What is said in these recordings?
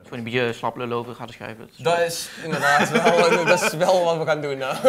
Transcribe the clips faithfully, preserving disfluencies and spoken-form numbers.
Gewoon een beetje slap lullen over harde schijven. Dat is inderdaad wel, dat is wel wat we gaan doen nou.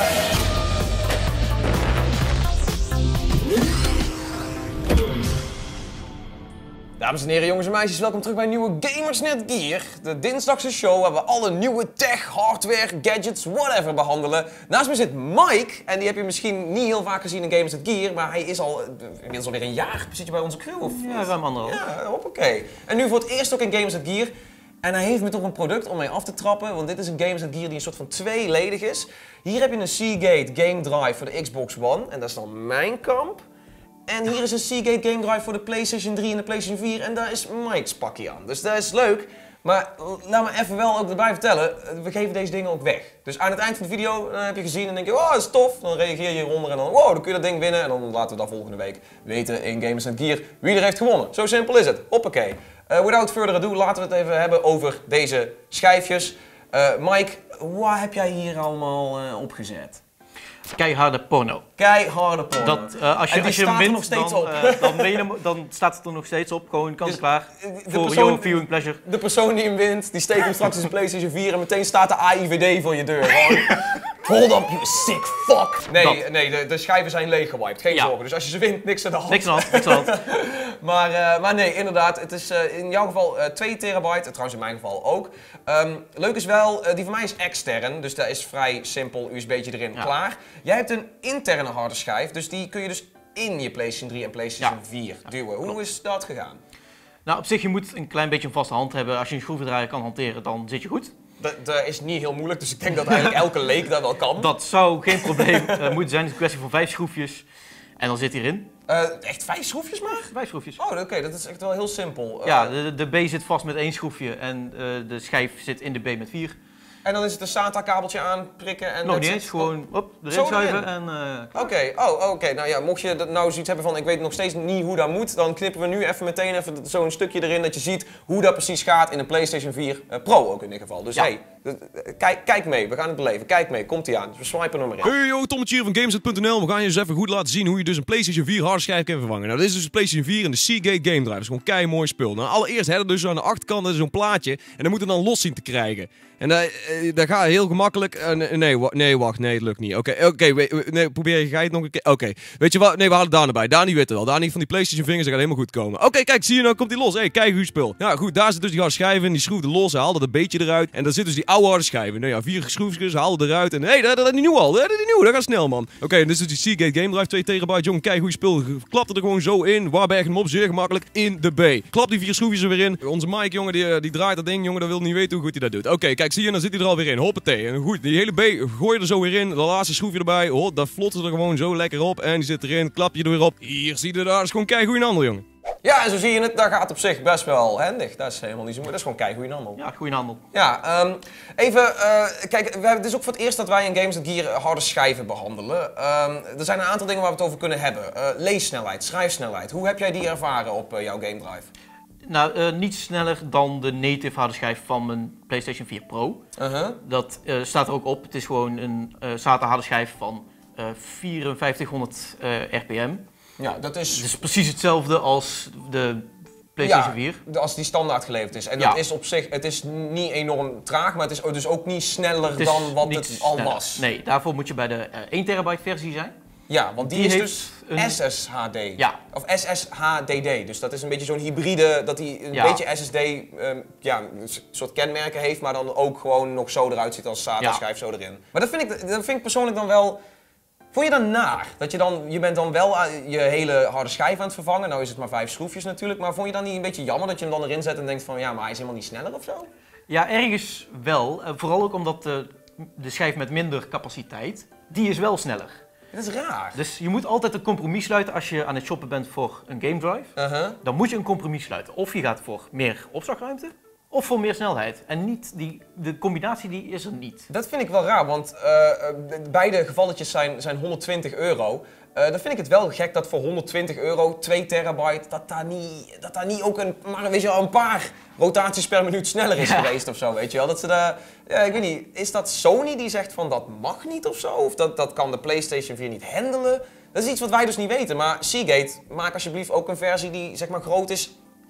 Dames en heren, jongens en meisjes, welkom terug bij een nieuwe Gamersnet Gear. De dinsdagse show waar we alle nieuwe tech, hardware, gadgets, whatever behandelen. Naast me zit Mike, en die heb je misschien niet heel vaak gezien in Gamersnet Gear, maar hij is al, inmiddels alweer een jaar, zit je bij onze crew? Of, ja, ruim anderhalf. Ja, hoppakee. En nu voor het eerst ook in Gamersnet Gear. En hij heeft me toch een product om mee af te trappen, want dit is een Gamersnet Gear die een soort van tweeledig is. Hier heb je een Seagate Game Drive voor de Xbox One, en dat is dan mijn kamp. En hier is een Seagate Game Drive voor de PlayStation drie en de PlayStation vier en daar is Mike's pakje aan. Dus dat is leuk, maar laat me even wel ook erbij vertellen, we geven deze dingen ook weg. Dus aan het eind van de video dan heb je gezien en denk je, oh dat is tof. Dan reageer je hieronder en dan, wow, dan kun je dat ding winnen. En dan laten we dat volgende week weten in Gamersnet Gear wie er heeft gewonnen. Zo simpel is het, hoppakee. Uh, without further ado, laten we het even hebben over deze schijfjes. Uh, Mike, wat heb jij hier allemaal uh, opgezet? Keiharde porno. Keiharde porno. Dat, uh, als je, en die als je staat wint, er nog steeds dan, op. Uh, dan, ben je, dan staat het er nog steeds op. Gewoon kant Dus klaar. de Voor persoon- your viewing pleasure. De persoon die hem wint, die steekt hem straks in zijn PlayStation vier en meteen staat de A I V D voor je deur. Gewoon, hold up, you sick fuck. Nee, nee de, de schijven zijn leeggewiped, geen Ja. zorgen. Dus als je ze wint, niks aan de hand. Niks aan de hand, niks aan de hand. maar, uh, maar nee, inderdaad, het is uh, in jouw geval uh, twee terabyte, trouwens in mijn geval ook. Um, leuk is wel, uh, die van mij is extern, dus dat is vrij simpel, U S B'tje erin, Ja. klaar. Jij hebt een interne harde schijf, dus die kun je dus in je PlayStation drie en PlayStation Ja. vier duwen. Hoe klopt. is dat gegaan? Nou, op zich, je moet een klein beetje een vaste hand hebben. Als je een schroevendraaier kan hanteren, dan zit je goed. Dat, dat is niet heel moeilijk, dus ik denk dat eigenlijk elke leek dat wel kan. Dat zou geen probleem uh, moeten zijn. Het is een kwestie van vijf schroefjes. En dan zit hij erin. Uh, echt vijf schroefjes maar? Vijf schroefjes. Oh, oké, okay, dat is echt wel heel simpel. Uh, Ja, de, de B zit vast met één schroefje en uh, de schijf zit in de B met vier. En dan is het een SATA-kabeltje aanprikken en... Nog that's niet it? eens, gewoon op, erin Zo schuiven erin? en... Uh, Oké, okay. oh, oké. Okay. Nou ja, mocht je dat nou zoiets hebben van ik weet nog steeds niet hoe dat moet, dan knippen we nu even meteen even zo'n stukje erin dat je ziet hoe dat precies gaat in een PlayStation vier uh, Pro ook in dit geval. Dus Ja. hey, kijk, kijk mee, we gaan het beleven. Kijk mee, komt ie aan. Dus we swipen er maar in. Hey yo, Tommetje hier van Gamersnet punt n l. We gaan je eens even goed laten zien hoe je dus een PlayStation vier harde schijf kan vervangen. Nou, dit is dus een PlayStation vier en de Seagate Game Drive. Dat is gewoon kei mooi spul. Nou, allereerst hebben we dus aan de achterkant zo'n plaatje en dan moet het dan los zien te krijgen. En dat, uh, dat gaat heel gemakkelijk. Uh, nee, wa nee, wacht, nee, het lukt niet. Oké, okay, oké, okay, nee, probeer je het nog een keer. Oké, okay. Weet je wat? Nee, we halen Daan erbij. Daan die weet het wel. Daan die van die PlayStation vingers, dat gaat helemaal goed komen. Oké, okay, kijk, zie je nou, komt die los. Hé, hey, kijk hoe spul. Nou goed, daar zit dus die harde schijven en die schroefde los. Hij haalde er een beetje eruit. En daar zit dus die oude harde schijven. Nou ja, vier schroefjes, haalde eruit. En hé, hey, dat, dat is niet nieuw al. Dat is niet nieuw, dat gaat snel, man. Oké, okay, en dit is dus die Seagate Game Drive, twee terabyte. Jongen, kijk hoe je spul. Klapte er gewoon zo in. Waar berg hem op? Zeer gemakkelijk in de B. Klap die vier schroefjes er weer in. Onze Mike, jongen, die, die draait dat ding, jongen, dat wil niet weten hoe goed hij dat doet. Oké, okay, kijk, zie je, dan zit hij er alweer in. Hoppatee. En goed, die hele B gooi je er zo weer in. De laatste schroefje erbij. Oh, dat vlotte er gewoon zo lekker op. En die zit erin. Klap je er weer op. Hier, zie je daar. Dat is gewoon kei goeie handel, jongen. Ja, en zo zie je het. Dat gaat op zich best wel handig. Dat is helemaal niet zo moeilijk. Dat is gewoon kei goeie handel. ja, goeie handel. Ja, um, even, uh, kijk, we hebben, het is ook voor het eerst dat wij in Gamersnet Gear harde schijven behandelen. Um, er zijn een aantal dingen waar we het over kunnen hebben. Uh, leessnelheid, schrijfsnelheid. Hoe heb jij die ervaren op uh, jouw Game Drive? Nou, uh, niet sneller dan de native harde schijf van mijn PlayStation vier Pro. Uh-huh. Dat uh, staat er ook op. Het is gewoon een uh, SATA harde schijf van uh, vierenzijftighonderd uh, R P M. Ja, dat is... Het is precies hetzelfde als de PlayStation vier. Ja, als die standaard geleverd is. En Ja. dat is op zich, het is niet enorm traag, maar het is dus ook niet sneller Het is dan wat niet het al sneller. was. Nee, daarvoor moet je bij de uh, één terabyte versie zijn. Ja, want die, Die is heeft dus een- S S H D. Ja. Of S S H D D. Dus dat is een beetje zo'n hybride, dat hij een Ja. beetje S S D, um, ja, een soort kenmerken heeft, maar dan ook gewoon nog zo eruit ziet als SATA Ja. schijf zo erin. Maar dat vind ik, dat vind ik persoonlijk dan wel... Vond je dan naar? Dat je dan, je bent dan wel je hele harde schijf aan het vervangen. Nou is het maar vijf schroefjes natuurlijk. Maar vond je dan niet een beetje jammer dat je hem dan erin zet en denkt van ja, maar hij is helemaal niet sneller of zo? Ja, ergens wel. Uh, vooral ook omdat de, de schijf met minder capaciteit, die is wel sneller. Dat is raar. Dus je moet altijd een compromis sluiten als je aan het shoppen bent voor een game drive. Uh-huh. Dan moet je een compromis sluiten. Of je gaat voor meer opslagruimte, of voor meer snelheid. En niet die, de combinatie die is er niet. Dat vind ik wel raar, want uh, beide gevalletjes zijn, zijn honderdtwintig euro. Uh, dan vind ik het wel gek dat voor honderdtwintig euro, twee terabyte, dat daar niet, dat daar niet ook een, maar weet je wel, een paar rotaties per minuut sneller is Ja. geweest of zo, weet je wel. Dat ze daar, ja, ik weet niet, is dat Sony die zegt van dat mag niet of zo? Of dat, dat kan de PlayStation vier niet handelen? Dat is iets wat wij dus niet weten, maar Seagate, maak alsjeblieft ook een versie die zeg maar groot is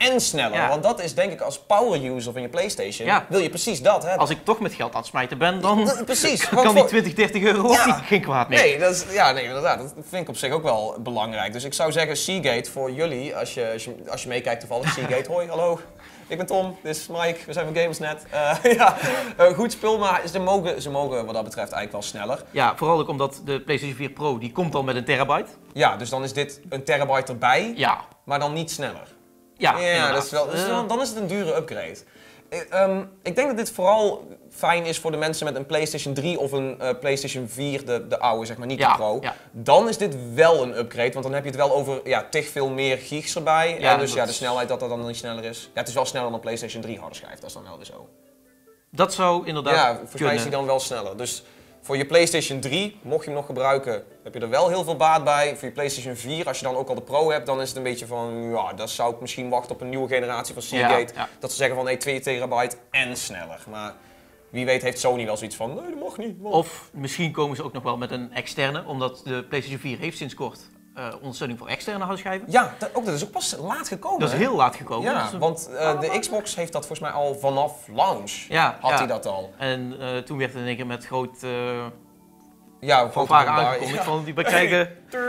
en sneller. Ja. Want dat is denk ik als power user van je PlayStation, Ja. wil je precies dat hebben. Als ik toch met geld aan het smijten ben, dan Dat- precies. kan Want die voor- twintig, dertig euro ook Ja. niet, geen kwaad meer. Nee, dat is, ja, nee, inderdaad. Dat vind ik op zich ook wel belangrijk. Dus ik zou zeggen, Seagate voor jullie, als je, als je, als je meekijkt toevallig, Seagate, hoi, hallo. Ik ben Tom, dit is Mike, we zijn van Gamersnet. Uh, ja, uh, goed spul, maar ze mogen, ze mogen wat dat betreft eigenlijk wel sneller. Ja, vooral ook omdat de PlayStation vier Pro, die komt al met een terabyte. Ja, dus dan is dit een terabyte erbij, Ja, maar dan niet sneller. ja, Ja, inderdaad. dat is wel, dus Eh, dan, dan is het een dure upgrade. Ik, ehm, ik denk dat dit vooral fijn is voor de mensen met een PlayStation drie of een eh, PlayStation vier, de, de oude, zeg maar, niet Ja, de Pro. ja. Dan is dit wel een upgrade, want dan heb je het wel over ja, tig veel meer gigs erbij. Ja, en dus dat ja, de is- snelheid dat dat dan niet sneller is. Ja, het is wel sneller dan een PlayStation drie harde schijf, dat is dan wel weer zo. Dat zou inderdaad Ja, volgens mij is kunnen. die dan wel sneller. Dus voor je PlayStation drie, mocht je hem nog gebruiken, heb je er wel heel veel baat bij. Voor je PlayStation vier, als je dan ook al de Pro hebt, dan is het een beetje van, ja, dan zou ik misschien wachten op een nieuwe generatie van Seagate. Ja, ja. Dat ze zeggen van, nee, twee terabyte en sneller. Maar wie weet heeft Sony wel zoiets van, nee, dat mag niet. man. Of misschien komen ze ook nog wel met een externe, omdat de PlayStation vier heeft sinds kort uh, ondersteuning voor externe hardschijven. Ja, dat, ook, dat is ook pas laat gekomen. Dat is hè? heel laat gekomen. Ja, Dus, uh, want eh, de Xbox heeft dat volgens mij al vanaf launch. Ja, had ja. hij dat al. En uh, toen werd het in één keer met groot uh, Ja, fanfare foto's erbij. aangekondigd van die bekijken.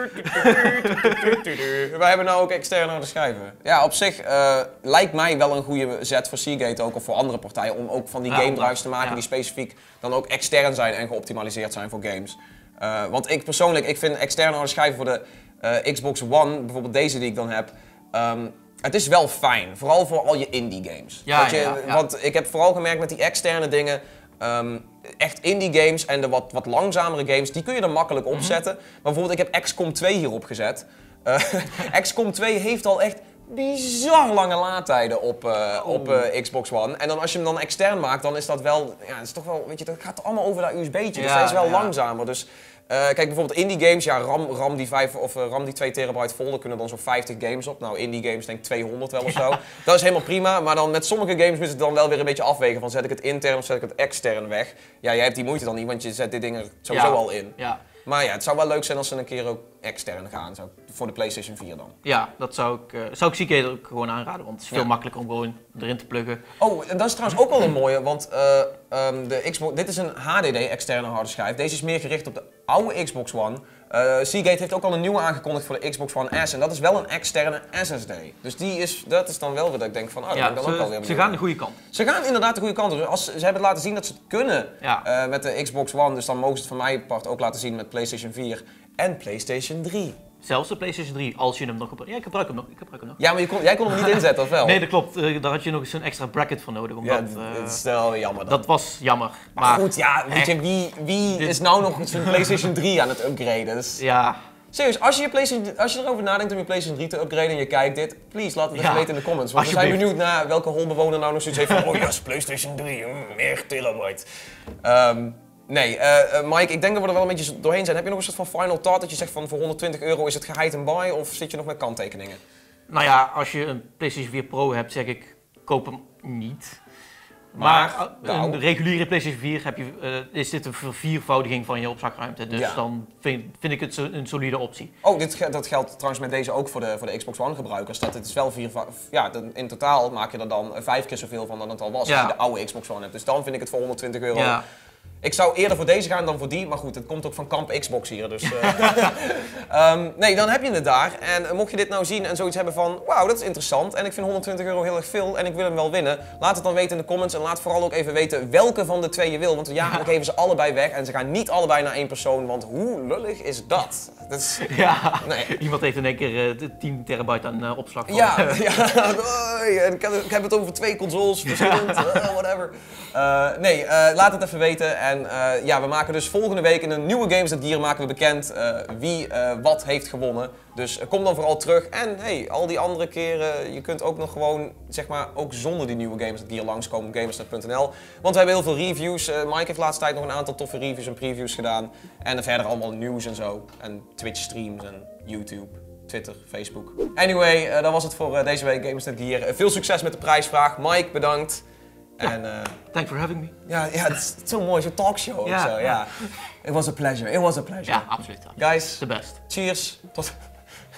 Wij hebben nou ook externe harde schijven. Ja, op zich eh, lijkt mij wel een goede zet voor Seagate ook, of voor andere partijen, om ook van die Ja, game om drives dat- te maken ja. die specifiek dan ook extern zijn en geoptimaliseerd zijn voor games. Eh, want ik persoonlijk, ik vind externe harde schijven voor de eh, Xbox One, bijvoorbeeld deze die ik dan heb, ehm, het is wel fijn. Vooral voor al je indie games. Ja, Dat je, ja, ja. Want ik heb vooral gemerkt met die externe dingen, ehm, echt indie games en de wat, wat langzamere games, die kun je er makkelijk Mhm. opzetten. Maar bijvoorbeeld, ik heb X COM twee hierop gezet. Uh, X COM twee heeft al echt bizar lange laadtijden op, uh, op uh, Xbox One. En dan als je hem dan extern maakt, dan is dat wel, ja, dat is toch wel, weet je, dat gaat allemaal over dat U S B'tje. Dus Ja, dat is wel ja. langzamer. Dus uh, kijk bijvoorbeeld indie games, ja, RAM, RAM die vijf of uh, RAM die twee terabyte vol, daar kunnen dan zo'n vijftig games op. Nou, indie games denk ik tweehonderd wel of zo. Dat is helemaal prima, maar dan met sommige games moet het dan wel weer een beetje afwegen van zet ik het intern of zet ik het extern weg. Ja, jij hebt die moeite dan niet, want je zet dit ding er sowieso Ja. al in. Ja. Maar ja, het zou wel leuk zijn als ze een keer ook extern gaan, zo, voor de PlayStation vier dan. Ja, dat zou ik, uh, zou ik Seagate ook gewoon aanraden, want het is veel Ja. makkelijker om gewoon erin te pluggen. Oh, en dat is trouwens ook wel een mooie, want uh, um, de Xbox, dit is een H D D externe harde schijf. Deze is meer gericht op de oude Xbox One. Uh, Seagate heeft ook al een nieuwe aangekondigd voor de Xbox One S en dat is wel een externe S S D. Dus die is, dat is dan wel weer dat ik denk van, oh, dat ben Ja, ik dan ook alweer ze, ze benieuwd. gaan de goede kant. Ze gaan inderdaad de goede kant op. Dus als, ze hebben het laten zien dat ze het kunnen Ja. uh, met de Xbox One, dus dan mogen ze het van mij part ook laten zien met PlayStation vier en PlayStation drie. Zelfs de PlayStation drie, als je hem nog gebruikt. Ja, ik gebruik hem nog. Ik gebruik hem nog. Ja, maar je kon, jij kon hem niet inzetten, of wel? Nee, dat klopt. Uh, daar had je nog eens een extra bracket voor nodig. Ja, Omdat, uh, dat is wel jammer dan. dat was jammer. Maar, Maar, goed, ja, weet je, wie, wie Dit- is nou nog zijn PlayStation drie aan het upgraden? Dus, ja, serieus, als je, je PlayStation, als je erover nadenkt om je PlayStation drie te upgraden en je kijkt dit, please laat het even Ja, weten in de comments. Want we zijn alsjeblieft. benieuwd naar welke holbewoner nou nog zoiets heeft van, oh yes, PlayStation drie, mm, meer terabyte. Ehm, nee, eh, eh, Mike, ik denk dat we er wel een beetje doorheen zijn. Heb je nog een soort van final thought dat je zegt van voor honderdtwintig euro is het geheid en buy of zit je nog met kanttekeningen? nou ja, als je een PlayStation vier Pro hebt, zeg ik, koop hem niet. Maar, Maar, uh, nou. een reguliere PlayStation vier heb je, uh, is dit een verviervoudiging van je opslagruimte. Dus Ja. dan vind, vind ik het zo- een solide optie. Oh, dit, ge- dat geldt trouwens met deze ook voor de, voor de Xbox One gebruikers. Dat het is wel vier, va- ja, dan in totaal maak je er dan eh, vijf keer zoveel van dan het al was Ja. als je de oude Xbox One hebt. Dus dan vind ik het voor honderdtwintig euro. Ja. Ik zou eerder voor deze gaan dan voor die, maar goed, het komt ook van kamp Xbox hier. Dus, eh. Ehm, nee, dan heb je het daar. En eh, mocht je dit nou zien en zoiets hebben van, wauw, dat is interessant. En ik vind honderdtwintig euro heel erg veel en ik wil hem wel winnen. Laat het dan weten in de comments en laat vooral ook even weten welke van de twee je wil. Want ja, we geven ze allebei weg en ze gaan niet allebei naar één persoon. Want hoe lullig is dat? Dat is... Ja, Nee. iemand heeft in één keer uh, tien terabyte aan uh, opslag. Van. Ja, ja. Oei, en ik, heb, ik heb het over twee consoles, verschillend, uh, whatever. Uh, nee, uh, laat het even weten. En uh, ja, we maken dus volgende week in een nieuwe Games That Gear maken we bekend uh, wie uh, wat heeft gewonnen. Dus uh, kom dan vooral terug. En hey, al die andere keren, je kunt ook nog gewoon, zeg maar, ook zonder die nieuwe Games That Gear langskomen op gamersnet punt n l. Want we hebben heel veel reviews. Uh, Mike heeft de laatste tijd nog een aantal toffe reviews en previews gedaan. En uh, verder allemaal nieuws en zo. En Twitch streams en YouTube. Twitter, Facebook. Anyway, uh, dat was het voor uh, deze week Games That Gear. Uh, veel succes met de prijsvraag. Mike, bedankt. Ja. En, uh, Thanks for having me. ja, ja, het is zo mooi, zo'n talkshow Ja, of zo. Ja. ja. It was a pleasure, it was a pleasure. Ja, absoluut. Guys, The best. cheers. Tot...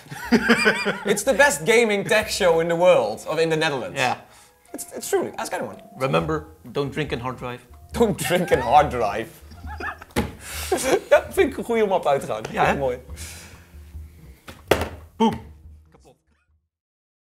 It's the best gaming tech show in the world, of in the Netherlands. Yeah. It's, it's truly, ask anyone. Remember, don't drink in hard drive. Don't drink and hard drive. Ja, vind ik een goede om op uit te gaan. Ja, Ja, hè? mooi. Boom.